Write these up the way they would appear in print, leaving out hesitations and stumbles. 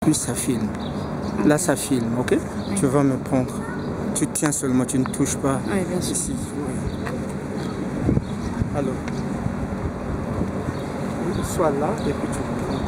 Puis ça filme. Là, ça filme, ok? Oui. Tu vas me prendre. Tu tiens seulement, tu ne touches pas. Oui, bien sûr. Ici. Oui. Alors, sois là et puis tu me prends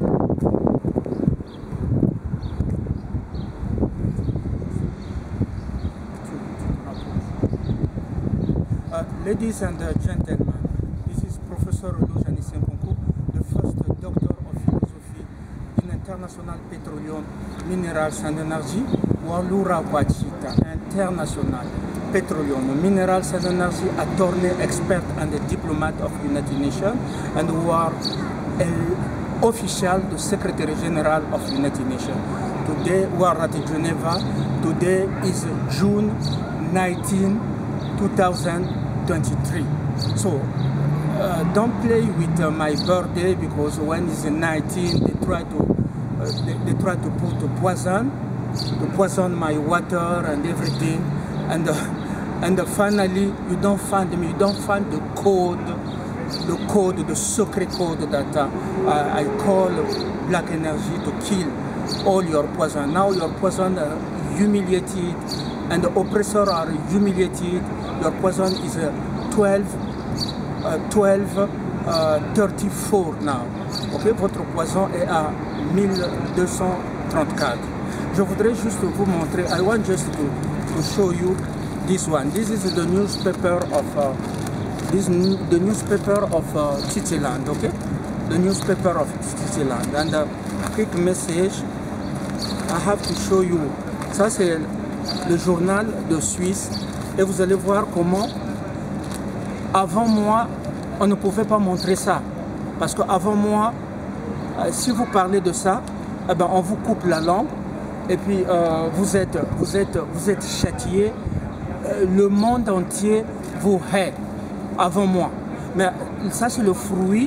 comme ça. Ladies and gentlemen, this is Professor Lojani Senkonko, the first Doctor of Philosophy in International Petroleum, Minerals and Energy, Walura Wachita, International Petroleum, Minerals and Energy, attorney, expert and a diplomat of United Nations, and who are official, the Secretary General of United Nations. Today we are at Geneva. Today is June 19, 2023. So don't play with my birthday, because when it's 19, they try to put poison my water and everything, and finally you don't find me. You don't find the code, the secret code that I call black energy to kill all your poison. Now your poison are humiliated, and the oppressors are humiliated. Your poison is 1234 now. Okay, votre poison est à 1234. Je voudrais juste vous montrer. I want just to show you this one. This is the newspaper of the newspaper of Switzerland. Okay, the newspaper of Switzerland. And quick message. I have to show you. Ça c'est le journal de Suisse. Et vous allez voir comment, avant moi, on ne pouvait pas montrer ça. Parce qu'avant moi, si vous parlez de ça, eh ben, on vous coupe la langue. Et puis vous êtes châtié. Le monde entier vous hait avant moi. Mais ça c'est le fruit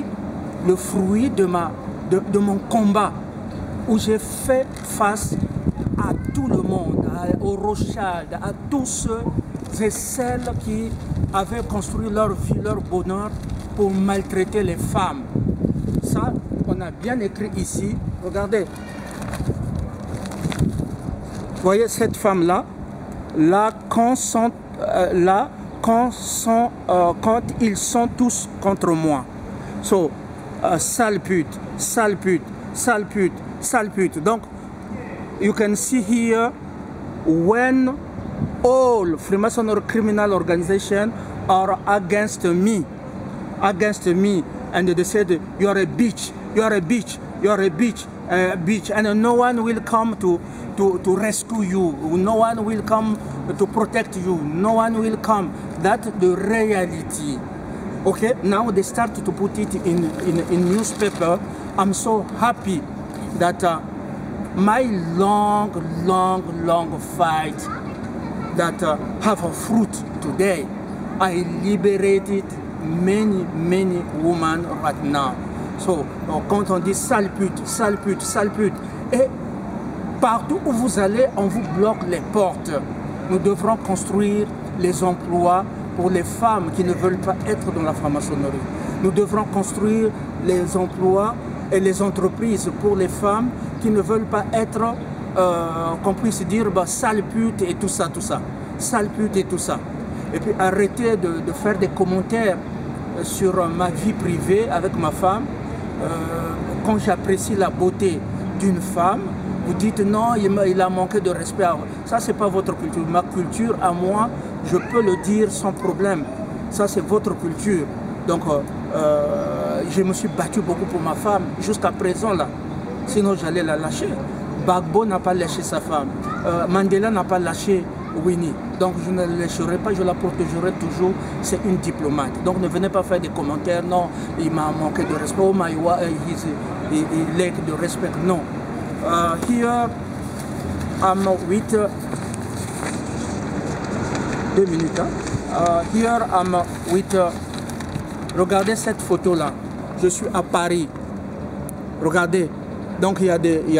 de mon combat, où j'ai fait face à tout le monde, aux Rothschild, à tous ceux et celles qui avaient construit leur vie, leur bonheur pour maltraiter les femmes. Ça, on a bien écrit ici. Regardez. Vous voyez cette femme-là, quand ils sont tous contre moi. So, sale pute, sale pute, sale pute, sale pute. Donc, you can see here when all Freemasonry criminal organizations are against me, and they said, you are a bitch, you are a bitch, you are a bitch, bitch, and no one will come to rescue you, no one will come to protect you, no one will come. That's the reality. Okay, now they start to put it in newspaper. I'm so happy that my long fight that have a fruit today. I liberated many women right now. So, quand on dit sale pute, sale pute, sale pute, et partout où vous allez, on vous bloque les portes. Nous devrons construire les emplois pour les femmes qui ne veulent pas être dans la franc-maçonnerie. Nous devrons construire les emplois et les entreprises pour les femmes qui ne veulent pas être, qu'on puisse dire, bah, sale pute et tout ça. Sale pute et tout ça. Et puis arrêtez de faire des commentaires sur ma vie privée avec ma femme. Quand j'apprécie la beauté d'une femme, vous dites non, il a manqué de respect. Ça, c'est pas votre culture. Ma culture, à moi, je peux le dire sans problème. Ça, c'est votre culture. Donc, je me suis battu beaucoup pour ma femme, jusqu'à présent, là. Sinon, j'allais la lâcher. Gbagbo n'a pas lâché sa femme. Mandela n'a pas lâché Winnie. Donc, je ne la lâcherai pas, je la protégerai toujours. C'est une diplomate. Donc, ne venez pas faire des commentaires. Non, il m'a manqué de respect. Oh my God, il lack de respect. Non. Here, I'm with... 2 minutes. Here, I'm with... regardez cette photo-là. Je suis à Paris. Regardez. Donc il y a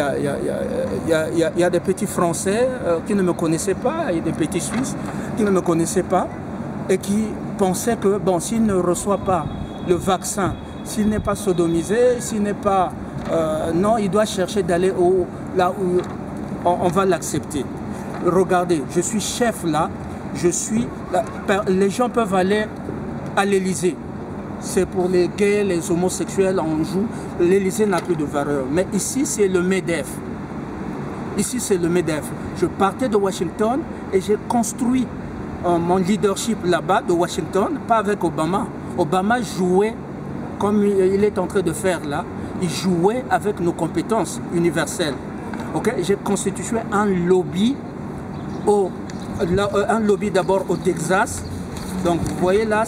des petits Français qui ne me connaissaient pas, et des petits Suisses qui ne me connaissaient pas et qui pensaient que bon, s'il ne reçoit pas le vaccin, s'il n'est pas sodomisé, s'il n'est pas... non, il doit chercher d'aller là où on va l'accepter. Regardez, je suis chef là, les gens peuvent aller à l'Élysée. C'est pour les gays, les homosexuels, on joue. L'Élysée n'a plus de valeur. Mais ici, c'est le MEDEF. Ici, c'est le MEDEF. Je partais de Washington et j'ai construit mon leadership là-bas de Washington, pas avec Obama. Obama jouait, comme il est en train de faire là, il jouait avec nos compétences universelles. Okay? J'ai constitué un lobby d'abord au Texas. Donc vous voyez là,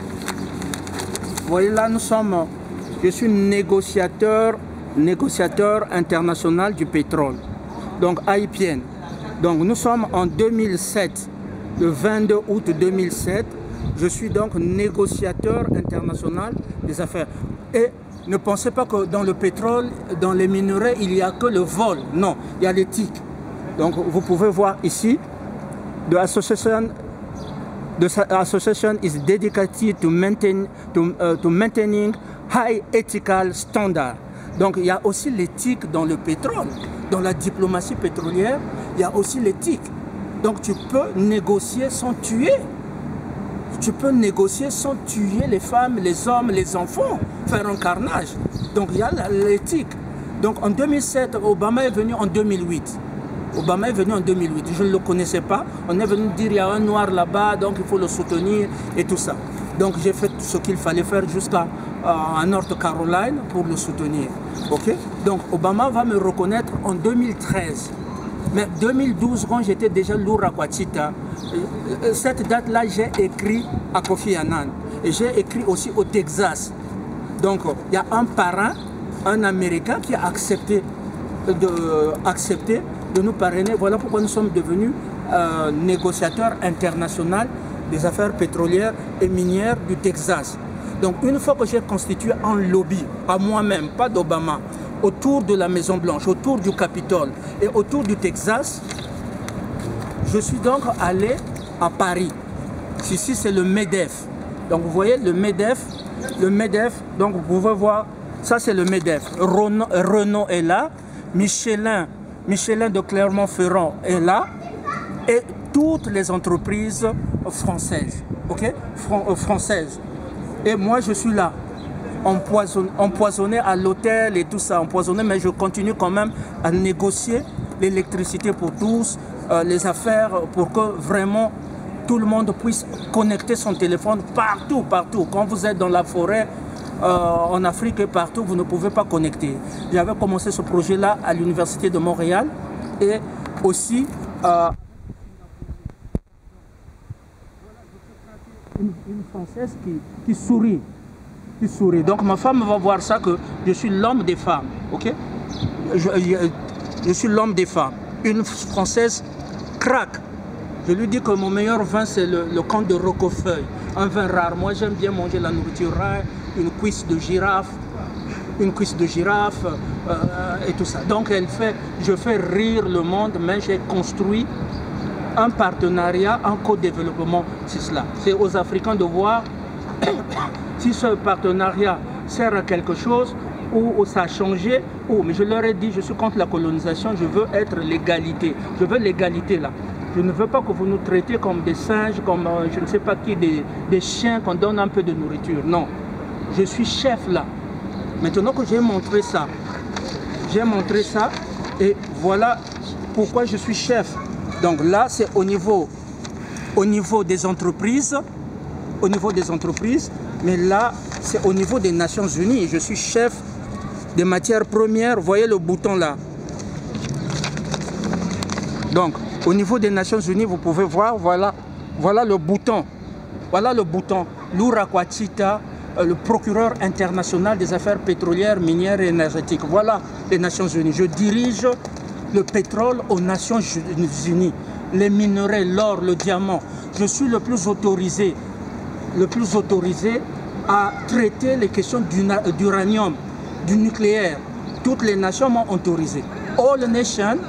je suis négociateur international du pétrole, donc AIPN. Donc nous sommes en 2007, le 22 août 2007, je suis donc négociateur international des affaires. Et ne pensez pas que dans le pétrole, dans les minerais, il n'y a que le vol. Non, il y a l'éthique. Donc vous pouvez voir ici, the association is dedicated to maintaining high ethical standards. Donc il y a aussi l'éthique dans le pétrole. Dans la diplomatie pétrolière, il y a aussi l'éthique. Donc tu peux négocier sans tuer. Tu peux négocier sans tuer les femmes, les hommes, les enfants, faire un carnage. Donc il y a l'éthique. Donc en 2007, Obama est venu en 2008. Obama est venu en 2008, je ne le connaissais pas. On est venu dire il y a un noir là-bas, donc il faut le soutenir et tout ça. Donc j'ai fait ce qu'il fallait faire jusqu'à North Carolina pour le soutenir. Okay? Donc Obama va me reconnaître en 2013. Mais 2012, quand j'étais déjà Lura Kwachita, cette date-là, j'ai écrit à Kofi Annan. Et j'ai écrit aussi au Texas. Donc il y a un parrain, un Américain qui a accepté de nous parrainer. Voilà pourquoi nous sommes devenus négociateurs internationaux des affaires pétrolières et minières du Texas. Donc une fois que j'ai constitué un lobby, à moi-même, pas d'Obama, autour de la Maison Blanche, autour du Capitole et autour du Texas, je suis donc allé à Paris. Ici c'est le MEDEF. Donc vous voyez le MEDEF, donc vous pouvez voir, ça c'est le MEDEF. Renault est là, Michelin de Clermont-Ferrand est là, et toutes les entreprises françaises, ok, françaises. Et moi je suis là, empoisonné à l'hôtel et tout ça, empoisonné, mais je continue quand même à négocier l'électricité pour tous, les affaires, pour que vraiment tout le monde puisse connecter son téléphone partout. Quand vous êtes dans la forêt, en Afrique et partout, vous ne pouvez pas connecter. J'avais commencé ce projet-là à l'Université de Montréal et aussi une Française qui sourit. Donc ma femme va voir ça, que je suis l'homme des femmes. Ok, je suis l'homme des femmes. Une Française craque. Je lui dis que mon meilleur vin, c'est le Comte de Roquefeuille. Un vin rare. Moi, j'aime bien manger la nourriture rare, une cuisse de girafe, et tout ça. Donc, je fais rire le monde, mais j'ai construit un partenariat, un co-développement, c'est cela. C'est aux Africains de voir si ce partenariat sert à quelque chose ou ça a changé. Mais je leur ai dit, je suis contre la colonisation, je veux être l'égalité. Je veux l'égalité là. Je ne veux pas que vous nous traitez comme des singes, comme je ne sais pas qui, des chiens qu'on donne un peu de nourriture. Non, je suis chef là. Maintenant que j'ai montré ça, et voilà pourquoi je suis chef. Donc là, c'est au niveau des entreprises, mais là, c'est au niveau des Nations Unies. Je suis chef des matières premières. Vous voyez le bouton là. Donc, au niveau des Nations Unies, vous pouvez voir, voilà le bouton. Voilà le bouton. Lura Kwachita, le procureur international des affaires pétrolières, minières et énergétiques. Voilà les Nations Unies. Je dirige le pétrole aux Nations Unies, les minerais, l'or, le diamant. Je suis le plus autorisé à traiter les questions d'uranium, du nucléaire. Toutes les nations m'ont autorisé. All nations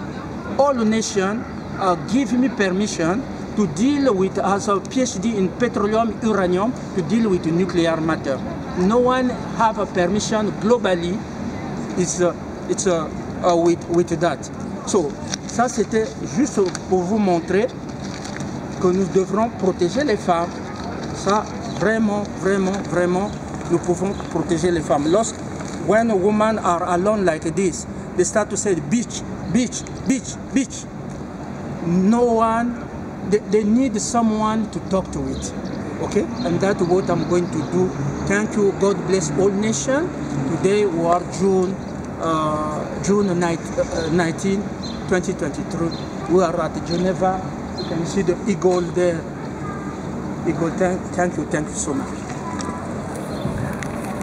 give me permission to deal with, as a PhD in petroleum, uranium, to deal with nuclear matter. No one have a permission globally. It's with that. So, ça c'était juste pour vous montrer que nous devrons protéger les femmes. Ça, vraiment, vraiment, vraiment, nous pouvons protéger les femmes. When women are alone like this, they start to say, bitch, bitch, bitch, bitch. No one, they need someone to talk to it. Okay? And that's what I'm going to do. Thank you. God bless all nations. Today we are June 19, 2023. We are at Geneva. You can see the eagle there. Eagle, thank you so much.